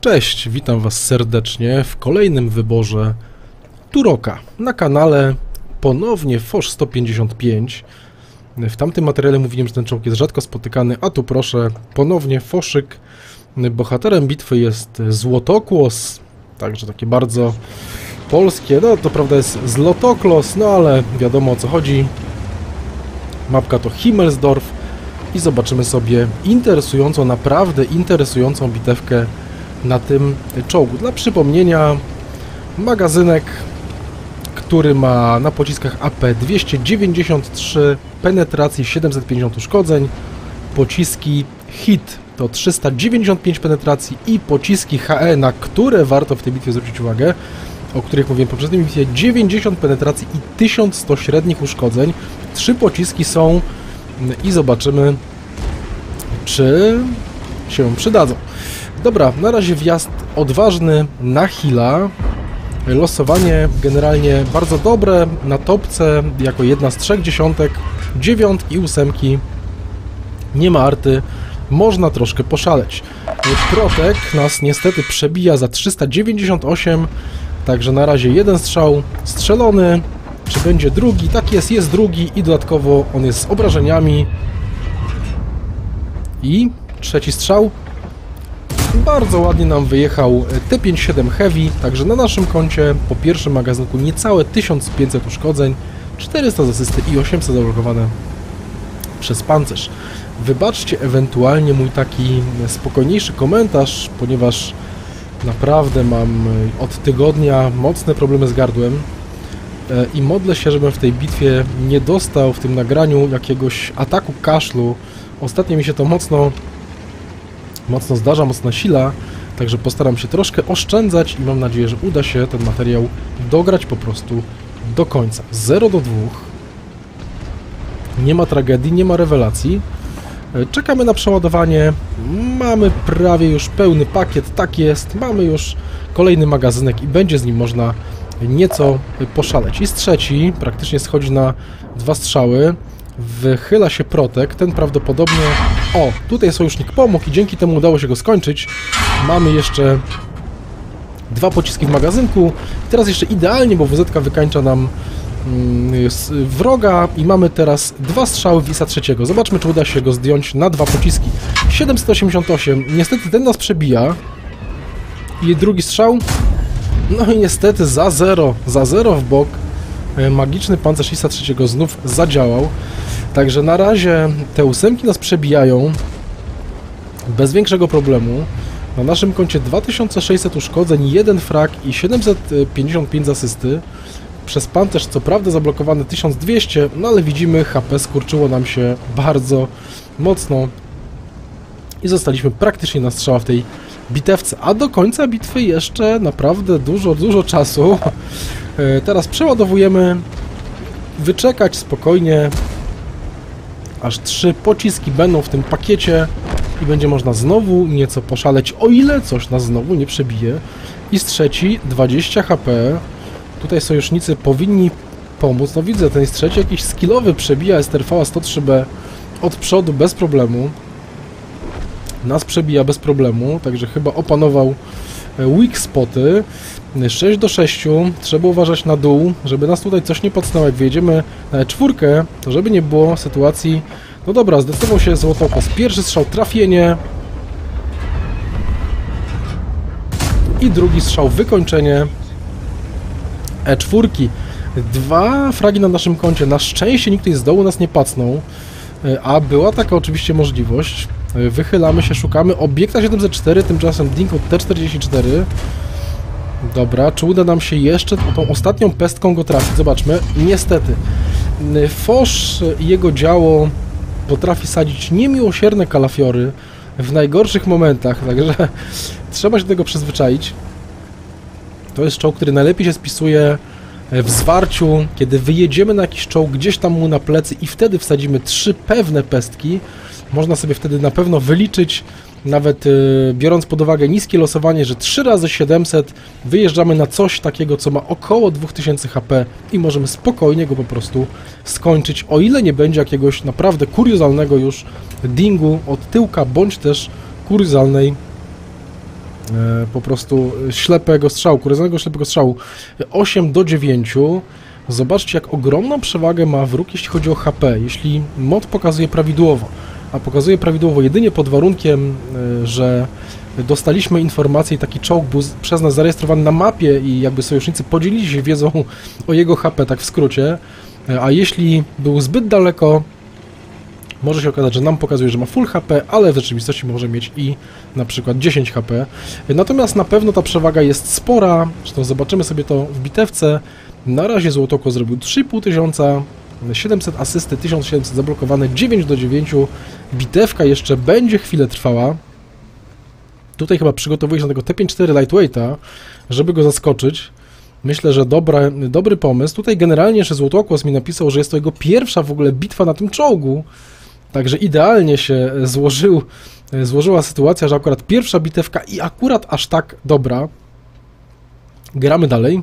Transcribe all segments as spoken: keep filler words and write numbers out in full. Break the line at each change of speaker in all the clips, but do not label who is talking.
Cześć, witam Was serdecznie w kolejnym wyborze Turoka na kanale ponownie Foch sto pięćdziesiąt pięć. W tamtym materiale mówiłem, że ten czołg jest rzadko spotykany, a tu proszę, ponownie Foszyk. Bohaterem bitwy jest Złotokłos, także takie bardzo polskie, no to prawda jest Zlotoklos, no ale wiadomo o co chodzi. Mapka to Himmelsdorf i zobaczymy sobie interesującą, naprawdę interesującą bitewkę na tym czołgu. Dla przypomnienia, magazynek, który ma na pociskach A P dwieście dziewięćdziesiąt trzy, penetracji siedemset pięćdziesiąt uszkodzeń, pociski Hit to trzysta dziewięćdziesiąt pięć penetracji i pociski H E, na które warto w tej bitwie zwrócić uwagę, o których mówiłem w poprzedniej bitwie, dziewięćdziesiąt penetracji i tysiąc sto średnich uszkodzeń. Trzy pociski są i zobaczymy, czy się przydadzą. Dobra, na razie wjazd odważny na Hilla. Losowanie generalnie bardzo dobre, na topce jako jedna z trzech dziesiątek, dziewiątki i ósemki. Nie ma arty, można troszkę poszaleć. Protek nas niestety przebija za trzysta dziewięćdziesiąt osiem, także na razie jeden strzał strzelony. Czy będzie drugi? Tak jest, jest drugi i dodatkowo on jest z obrażeniami. I trzeci strzał. Bardzo ładnie nam wyjechał T pięćdziesiąt siedem Heavy, także na naszym koncie po pierwszym magazynku niecałe tysiąc pięćset uszkodzeń, czterysta z asysty i osiemset zablokowane przez pancerz. Wybaczcie ewentualnie mój taki spokojniejszy komentarz, ponieważ naprawdę mam od tygodnia mocne problemy z gardłem i modlę się, żebym w tej bitwie nie dostał w tym nagraniu jakiegoś ataku kaszlu. Ostatnio mi się to mocno mocno zdarza, mocno sila, także postaram się troszkę oszczędzać i mam nadzieję, że uda się ten materiał dograć po prostu do końca. zero do dwóch. Nie ma tragedii, nie ma rewelacji. Czekamy na przeładowanie. Mamy prawie już pełny pakiet, tak jest. Mamy już kolejny magazynek i będzie z nim można nieco poszaleć. I z trzeci praktycznie schodzi na dwa strzały. Wychyla się Protek, ten prawdopodobnie... O, tutaj sojusznik pomógł i dzięki temu udało się go skończyć. Mamy jeszcze dwa pociski w magazynku. I teraz jeszcze idealnie, bo W Z K wykańcza nam mm, wroga i mamy teraz dwa strzały w Isa trzeciego. Zobaczmy, czy uda się go zdjąć na dwa pociski. siedemset osiemdziesiąt osiem. Niestety ten nas przebija. I drugi strzał. No i niestety za zero. Za zero w bok. Magiczny pancerz Isa trzeciego znów zadziałał. Także na razie te ósemki nas przebijają bez większego problemu. Na naszym koncie dwa tysiące sześćset uszkodzeń, jeden frag i siedemset pięćdziesiąt pięć z asysty. Przez pancerz co prawda zablokowany tysiąc dwieście, no ale widzimy, H P skurczyło nam się bardzo mocno i zostaliśmy praktycznie na strzała w tej bitewce. A do końca bitwy jeszcze naprawdę dużo, dużo czasu. Teraz przeładowujemy, wyczekać spokojnie, aż trzy pociski będą w tym pakiecie i będzie można znowu nieco poszaleć, o ile coś nas znowu nie przebije. I z trzeci dwadzieścia H P. Tutaj sojusznicy powinni pomóc. No widzę, ten jest trzeci jakiś skillowy przebija S T R V sto trzy B od przodu bez problemu. Nas przebija bez problemu, także chyba opanował weak spoty. sześć do sześciu, trzeba uważać na dół, żeby nas tutaj coś nie podsnęło. Jak wyjedziemy na czwórkę, to żeby nie było sytuacji... No dobra, zdecydował się Złotokłos. Pierwszy strzał, trafienie. I drugi strzał, wykończenie. E cztery. Dwa fragi na naszym koncie. Na szczęście nikt z dołu nas nie pacnął, a była taka oczywiście możliwość. Wychylamy się, szukamy obiekta siedemset cztery, tymczasem Dinko T czterdzieści cztery. Dobra, czy uda nam się jeszcze tą ostatnią pestką go trafić? Zobaczmy. Niestety. Foch i jego działo potrafi sadzić niemiłosierne kalafiory w najgorszych momentach, także trzeba się do tego przyzwyczaić. To jest czołg, który najlepiej się spisuje w zwarciu, kiedy wyjedziemy na jakiś czołg gdzieś tam mu na plecy i wtedy wsadzimy trzy pewne pestki. Można sobie wtedy na pewno wyliczyć, nawet yy, biorąc pod uwagę niskie losowanie, że trzy razy siedemset wyjeżdżamy na coś takiego, co ma około dwa tysiące H P i możemy spokojnie go po prostu skończyć, o ile nie będzie jakiegoś naprawdę kuriozalnego już dingu od tyłka, bądź też kuriozalnej po prostu ślepego strzału, kuryzowanego ślepego strzału. osiem do dziewięciu. Zobaczcie, jak ogromną przewagę ma wróg, jeśli chodzi o H P. Jeśli mod pokazuje prawidłowo, a pokazuje prawidłowo jedynie pod warunkiem, że dostaliśmy informację i taki czołg był przez nas zarejestrowany na mapie i jakby sojusznicy podzielili się wiedzą o jego H P, tak w skrócie, a jeśli był zbyt daleko, może się okazać, że nam pokazuje, że ma full H P, ale w rzeczywistości może mieć i na przykład dziesięć H P. Natomiast na pewno ta przewaga jest spora, zresztą zobaczymy sobie to w bitewce. Na razie Złotoko zrobił trzy i pół tysiąca, siedemset asysty, tysiąc siedemset zablokowane, dziewięć do dziewięciu. Bitewka jeszcze będzie chwilę trwała. Tutaj chyba przygotowuje się na tego T pięćdziesiąt cztery Lightweighta, żeby go zaskoczyć. Myślę, że dobra, dobry pomysł. Tutaj generalnie jeszcze Złotokłos mi napisał, że jest to jego pierwsza w ogóle bitwa na tym czołgu. Także idealnie się złożył, złożyła sytuacja, że akurat pierwsza bitewka i akurat aż tak dobra. Gramy dalej.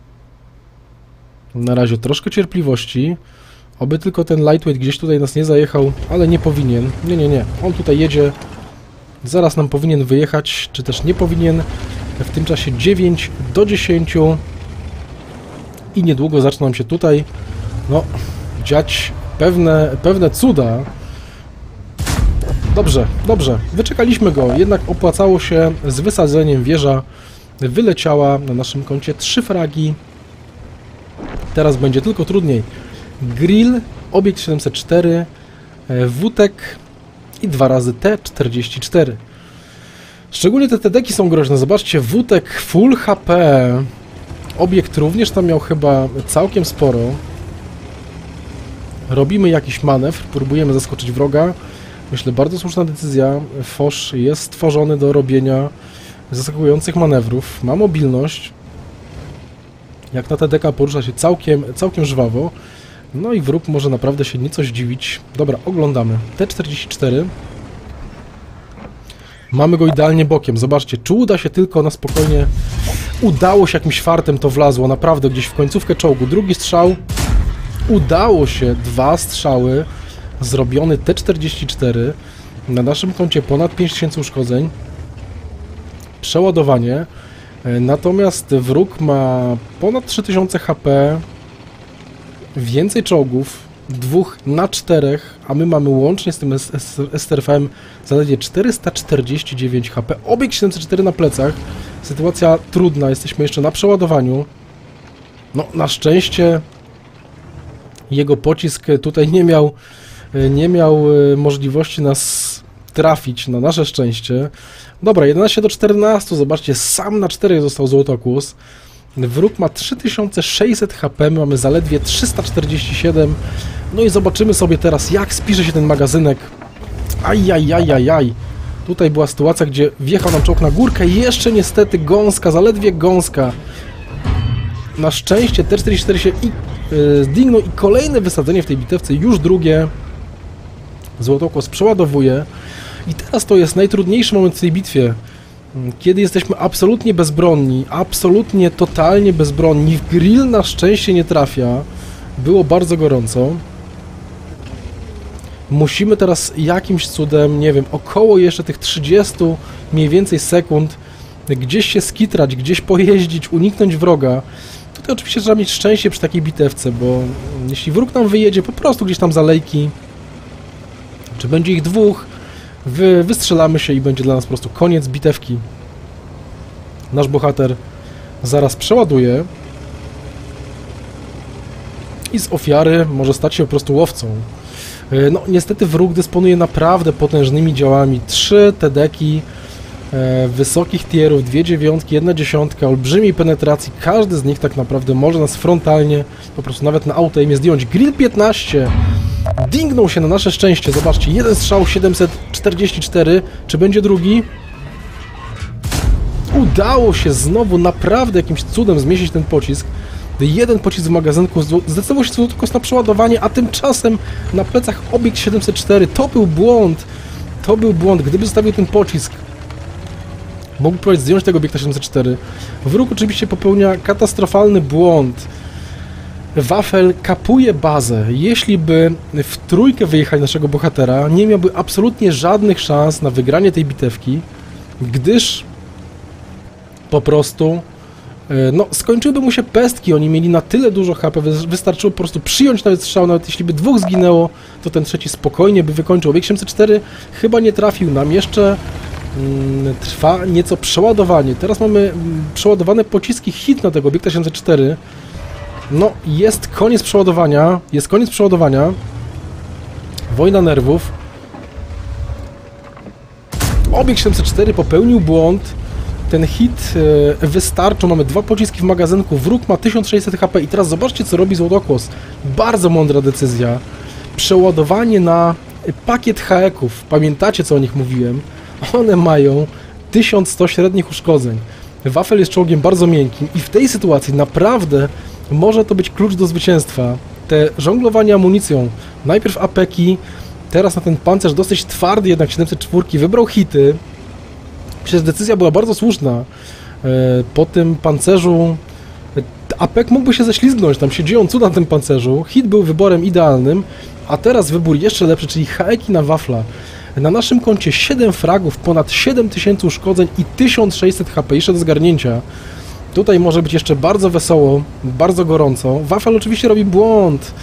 Na razie troszkę cierpliwości. Oby tylko ten Lightweight gdzieś tutaj nas nie zajechał, ale nie powinien. Nie, nie, nie. On tutaj jedzie. Zaraz nam powinien wyjechać, czy też nie powinien. W tym czasie dziewięć do dziesięciu. I niedługo zaczną nam się tutaj, no, dziać pewne, pewne cuda. Dobrze, dobrze. Wyczekaliśmy go. Jednak opłacało się z wysadzeniem. Wieża wyleciała na naszym koncie. Trzy fragi. Teraz będzie tylko trudniej. Grill, obiekt siedemset cztery, Wutek i dwa razy T czterdzieści cztery. Szczególnie te T D-ki są groźne. Zobaczcie, Wutek full H P. Obiekt również tam miał chyba całkiem sporo. Robimy jakiś manewr, próbujemy zaskoczyć wroga. Myślę, bardzo słuszna decyzja. Foch jest stworzony do robienia zaskakujących manewrów. Ma mobilność. Jak na T D K porusza się całkiem, całkiem żwawo. No i wróg może naprawdę się nieco zdziwić. Dobra, oglądamy. T czterdzieści cztery. Mamy go idealnie bokiem. Zobaczcie, czy uda się tylko na spokojnie. Udało się jakimś fartem, to wlazło. Naprawdę gdzieś w końcówkę czołgu. Drugi strzał. Udało się. Dwa strzały. Zrobiony T czterdzieści cztery. Na naszym koncie ponad pięć tysięcy uszkodzeń. Przeładowanie. Natomiast wróg ma ponad trzy tysiące H P. Więcej czołgów. Dwóch na czterech, a my mamy łącznie z tym S T R V M zaledwie czterysta czterdzieści dziewięć H P. Obiekt siedemset cztery na plecach. Sytuacja trudna, jesteśmy jeszcze na przeładowaniu. No, na szczęście jego pocisk tutaj nie miał, nie miał możliwości nas trafić, na nasze szczęście. Dobra, jedenaście do czternastu, zobaczcie, sam na czterech został Złotokłos. Wróg ma trzy tysiące sześćset H P, my mamy zaledwie trzysta czterdzieści siedem. No i zobaczymy sobie teraz, jak spisze się ten magazynek. Ajajajajaj. Tutaj była sytuacja, gdzie wjechał nam czołg na górkę i jeszcze niestety gąska, zaledwie gąska. Na szczęście T czterdzieści cztery się i, yy, zdingnął i kolejne wysadzenie w tej bitewce, już drugie. Złotokłos przeładowuje. I teraz to jest najtrudniejszy moment w tej bitwie. Kiedy jesteśmy absolutnie bezbronni, absolutnie, totalnie bezbronni. W grill na szczęście nie trafia. Było bardzo gorąco. Musimy teraz jakimś cudem, nie wiem, około jeszcze tych trzydziestu mniej więcej sekund gdzieś się skitrać, gdzieś pojeździć, uniknąć wroga. Tutaj oczywiście trzeba mieć szczęście przy takiej bitewce, bo jeśli wróg nam wyjedzie po prostu gdzieś tam z alejki, czy będzie ich dwóch, wy, wystrzelamy się i będzie dla nas po prostu koniec bitewki. Nasz bohater zaraz przeładuje i z ofiary może stać się po prostu łowcą. No niestety wróg dysponuje naprawdę potężnymi działami. Trzy T D-ki e, wysokich tierów, dwie dziewiątki, jedna dziesiątka, olbrzymiej penetracji. Każdy z nich tak naprawdę może nas frontalnie, po prostu nawet na auto-aimie zdjąć. Grill piętnaście dingnął się na nasze szczęście. Zobaczcie, jeden strzał, siedemset czterdzieści cztery. Czy będzie drugi? Udało się znowu naprawdę jakimś cudem zmieścić ten pocisk. Jeden pocisk w magazynku, zdecydował się tylko na przeładowanie, a tymczasem na plecach obiekt siedemset cztery. To był błąd. To był błąd. Gdyby zostawił ten pocisk, mógł próbować zdjąć tego obiekta siedemset cztery. Wróg oczywiście popełnia katastrofalny błąd. Wafel kapuje bazę. Jeśli by w trójkę wyjechali naszego bohatera, nie miałby absolutnie żadnych szans na wygranie tej bitewki, gdyż po prostu no, skończyłyby mu się pestki, oni mieli na tyle dużo H P, wystarczyło po prostu przyjąć nawet strzał, nawet jeśli by dwóch zginęło, to ten trzeci spokojnie by wykończył. Obiekt siedemset cztery chyba nie trafił nam, jeszcze mm, trwa nieco przeładowanie. Teraz mamy mm, przeładowane pociski hit na tego obiekta siedemset cztery. No, jest koniec przeładowania, jest koniec przeładowania. Wojna nerwów. Obiekt siedemset cztery popełnił błąd. Ten hit e, wystarczył, mamy dwa pociski w magazynku, wróg ma tysiąc sześćset H P i teraz zobaczcie, co robi Złotokłos. Bardzo mądra decyzja. Przeładowanie na pakiet H E-ków. Pamiętacie, co o nich mówiłem? One mają tysiąc sto średnich uszkodzeń. Wafel jest czołgiem bardzo miękkim i w tej sytuacji naprawdę może to być klucz do zwycięstwa. Te żonglowanie amunicją, najpierw A P ki, teraz na ten pancerz dosyć twardy, jednak siedemset cztery wybrał hity. Przecież decyzja była bardzo słuszna. Po tym pancerzu A P K mógłby się ześlizgnąć, tam się dzieją cuda na tym pancerzu. Hit był wyborem idealnym, a teraz wybór jeszcze lepszy, czyli H E ki na wafla. Na naszym koncie siedem fragów, ponad siedem tysięcy uszkodzeń i tysiąc sześćset H P jeszcze do zgarnięcia. Tutaj może być jeszcze bardzo wesoło, bardzo gorąco. Wafel oczywiście robi błąd.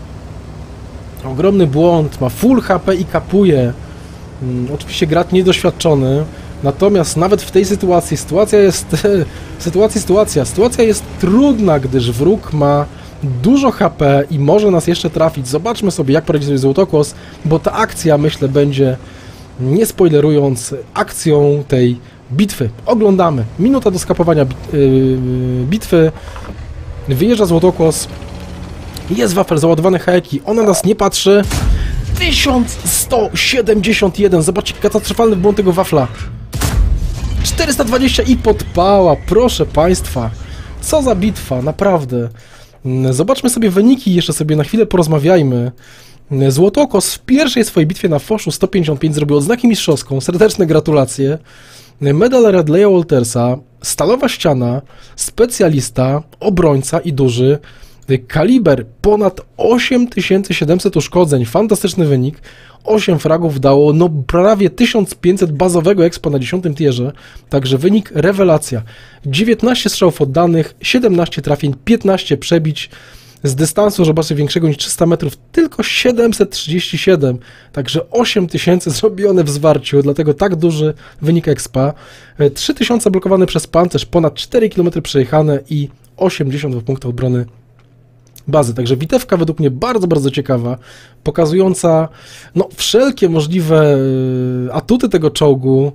Ogromny błąd, ma full H P i kapuje. Hmm, oczywiście gracz niedoświadczony. Natomiast nawet w tej sytuacji, sytuacja jest, sytuacja, sytuacja, sytuacja jest trudna, gdyż wróg ma dużo H P i może nas jeszcze trafić. Zobaczmy sobie, jak poradzi sobie Złotokłos, bo ta akcja, myślę, będzie, nie spoilerując, akcją tej bitwy. Oglądamy. Minuta do skapowania bit, yy, bitwy. Wyjeżdża Złotokłos. Jest wafel, załadowany H E ki. Ona nas nie patrzy. tysiąc sto siedemdziesiąt jeden. Zobaczcie, katastrofalny błąd tego wafla. czterysta dwadzieścia i podpała. Proszę Państwa. Co za bitwa, naprawdę. Zobaczmy sobie wyniki, jeszcze sobie na chwilę porozmawiajmy. Złotokłos w pierwszej swojej bitwie na Foszu sto pięćdziesiąt pięć zrobił odznakę mistrzowską. Serdeczne gratulacje. Medal Radleya Waltersa, stalowa ściana, specjalista, obrońca i duży. Kaliber ponad osiem tysięcy siedemset uszkodzeń, fantastyczny wynik, osiem fragów dało, no prawie tysiąc pięćset bazowego expo na dziesiątym tierze, także wynik rewelacja. dziewiętnaście strzałów oddanych, siedemnaście trafień, piętnaście przebić, z dystansu, zobaczcie, większego niż trzysta metrów, tylko siedemset trzydzieści siedem, także osiem tysięcy zrobione w zwarciu, dlatego tak duży wynik expa, trzy tysiące blokowane przez pancerz, ponad cztery kilometry przejechane i osiemdziesiąt punktów obrony bazy. Także bitewka według mnie bardzo, bardzo ciekawa, pokazująca no, wszelkie możliwe atuty tego czołgu.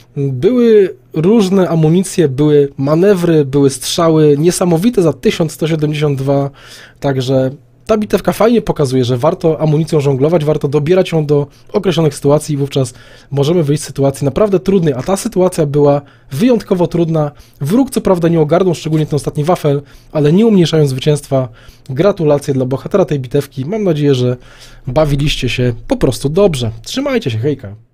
Były różne amunicje, były manewry, były strzały, niesamowite za tysiąc sto siedemdziesiąt dwa, także ta bitewka fajnie pokazuje, że warto amunicją żonglować, warto dobierać ją do określonych sytuacji i wówczas możemy wyjść z sytuacji naprawdę trudnej, a ta sytuacja była wyjątkowo trudna. Wróg co prawda nie ogarnął, szczególnie ten ostatni wafel, ale nie umniejszając zwycięstwa, gratulacje dla bohatera tej bitewki. Mam nadzieję, że bawiliście się po prostu dobrze. Trzymajcie się, hejka!